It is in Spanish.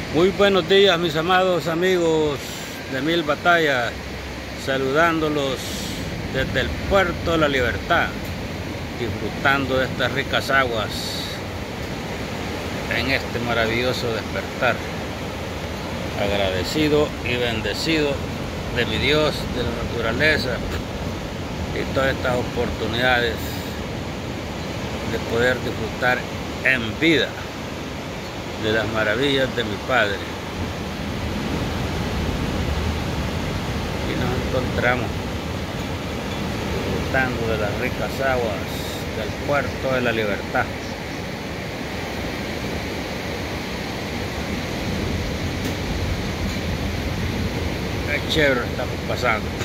Muy buenos días, mis amados amigos de Mil Batallas, saludándolos desde el Puerto de la Libertad, disfrutando de estas ricas aguas en este maravilloso despertar. Agradecido y bendecido de mi Dios, de la naturaleza y todas estas oportunidades de poder disfrutar en vida de las maravillas de mi Padre. Y nos encontramos disfrutando de las ricas aguas del Puerto de la Libertad. Qué chévere estamos pasando.